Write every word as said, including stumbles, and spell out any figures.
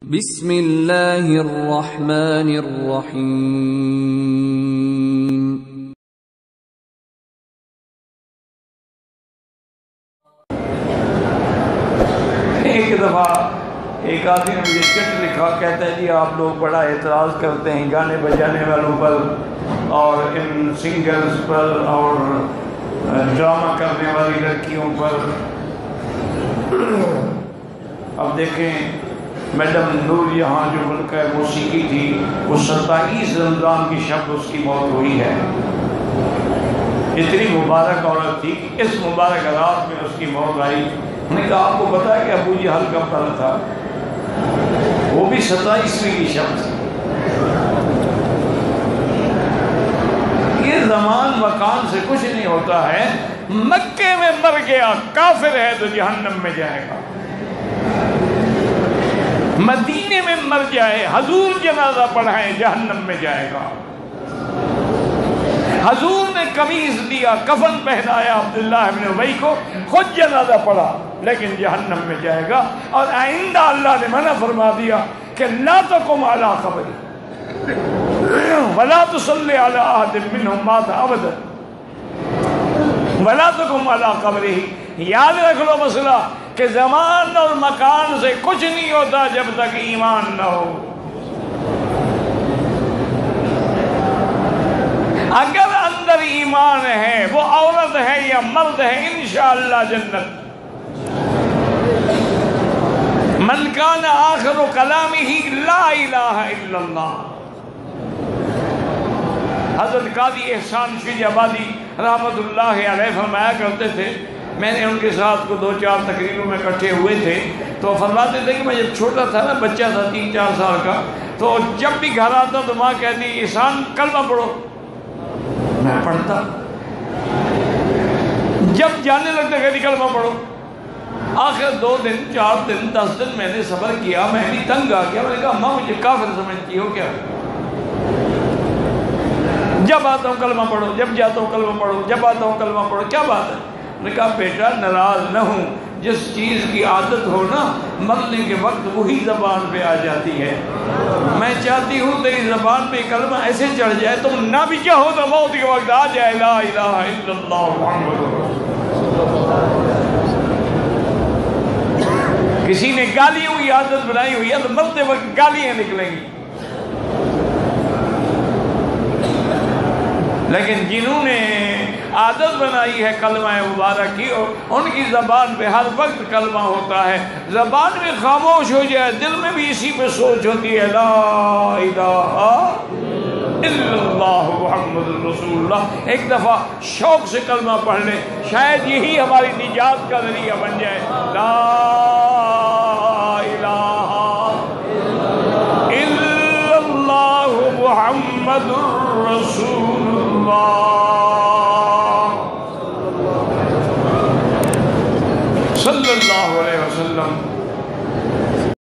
بسم اللہ الرحمن الرحیم۔ ایک دفعہ ایک آدمی نے مجھے چٹ لکھا، کہتا ہے جی آپ لوگ بڑا اعتراض کرتے ہیں گانے بجانے والوں پر اور ان سنگرز پر اور ڈرامہ کرنے والی لڑکیوں پر۔ اب دیکھیں میڈم نور یہاں جو ملکہ موسیقی تھی، وہ ستائیس رمضان کی شب اس کی موت ہوئی ہے۔ اتنی مبارک عورت تھی کہ اس مبارک رات میں اس کی موت آئی۔ انہوں نے کہا آپ کو پتا ہے کہ ابو جہل کب پیدا تھا؟ وہ بھی ستائیسویں کی شب تھی۔ یہ زمان مکان سے کچھ نہیں ہوتا ہے۔ مکے میں مر گیا کافر ہے تو جہنم میں جائے گا، مدینے میں مر جائے حضور جنازہ پڑھائے جہنم میں جائے گا۔ حضور نے قمیص دیا، کفن پہنایا عبداللہ ابن ابی کو، خود جنازہ پڑھا لیکن جہنم میں جائے گا۔ اور آئندہ اللہ نے منع فرما دیا کہ لا تقم علی قبری ولا تصلی علی احد منهم مات ابدا ولا تقم علی قبرہ۔ یاد رکھ لو مسئلہ کہ زمان اور مکان سے کچھ نہیں ہوتا جب تک ایمان نہ ہو۔ اگر اندر ایمان ہے، وہ عورت ہے یا مرد ہے، انشاءاللہ جنت۔ من کان آخر کلامہ لا الہ الا اللہ۔ حضرت قاضی احسان شیخ آبادی رحمت اللہ علیہ فرمایا کرتے تھے، میں نے ان کے ساتھ کو دو چار تقریروں میں اکٹھے ہوئے تھے، تو فرماتے تھے کہ میں جب چھوٹا تھا نا، بچہ تھا تین چار سال کا، تو جب بھی گھر آتا تو ماں کہتی احسان کلمہ پڑھو، میں پڑھتا۔ جب جانے لگتا کہتی کلمہ پڑھو۔ آخر دو دن چار دن دس دن میں نے صبر کیا، میں بھی تنگ آ گیا، میں نے کہا ماں مجھے کافر سمجھتی ہو کیا؟ جب آتا ہوں کلمہ پڑھو، جب جاتا ہوں کلمہ پڑھو، جب آتا ہوں کلمہ پڑھو، کیا بات ہے؟ نے کہا بیٹا ناراض نہ ہوں، جس چیز کی عادت ہو نا، مرنے کے وقت وہی زبان پہ آ جاتی ہے۔ میں چاہتی ہوں تیری زبان پہ کلمہ ایسے چڑھ جائے تم نہ بھی چاہو تو موت کے وقت آ جائے لا الہ الا اللہ محمد رسول اللہ۔ کسی نے گالی ہوئی عادت بنائی ہوئی ہے تو مرتے وقت گالیاں نکلیں گی، لیکن جنہوں نے عادت بنائی ہے کلمہ مبارک کی، ان کی زبان پہ ہر وقت کلمہ ہوتا ہے۔ زبان میں خاموش ہو جائے، دل میں بھی اسی پہ سوچ ہوتی ہے لا الہ الا اللہ محمد رسول اللہ۔ ایک دفعہ شوق سے کلمہ پڑھ لیں، شاید یہی ہماری نجات کا ذریعہ بن جائے۔ لا الہ الا اللہ محمد رسول